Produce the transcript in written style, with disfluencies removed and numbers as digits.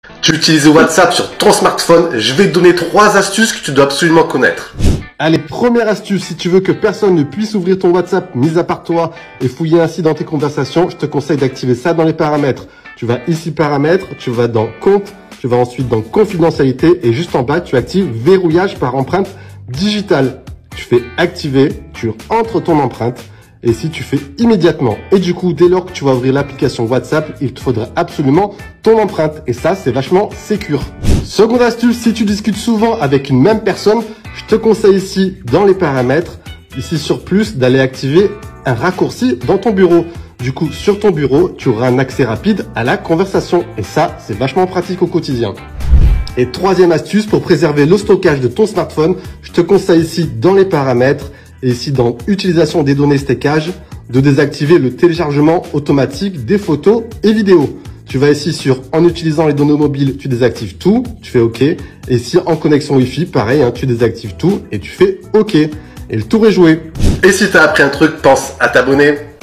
Tu utilises WhatsApp sur ton smartphone, je vais te donner 3 astuces que tu dois absolument connaître. Allez, première astuce, si tu veux que personne ne puisse ouvrir ton WhatsApp, mis à part toi, et fouiller ainsi dans tes conversations, je te conseille d'activer ça dans les paramètres. Tu vas ici paramètres, tu vas dans compte, tu vas ensuite dans confidentialité, et juste en bas, tu actives verrouillage par empreinte digitale. Tu fais activer, tu entres ton empreinte, et si tu fais immédiatement, et du coup, dès lors que tu vas ouvrir l'application WhatsApp, il te faudra absolument ton empreinte. Et ça, c'est vachement sécure. Seconde astuce, si tu discutes souvent avec une même personne, je te conseille ici, dans les paramètres, ici sur plus, d'aller activer un raccourci dans ton bureau. Du coup, sur ton bureau, tu auras un accès rapide à la conversation. Et ça, c'est vachement pratique au quotidien. Et troisième astuce, pour préserver le stockage de ton smartphone, je te conseille ici, dans les paramètres, et ici dans utilisation des données stockage, de désactiver le téléchargement automatique des photos et vidéos. Tu vas ici sur en utilisant les données mobiles, tu désactives tout, tu fais OK. Et ici en connexion Wi-Fi, pareil, tu désactives tout et tu fais OK. Et le tour est joué. Et si tu as appris un truc, pense à t'abonner.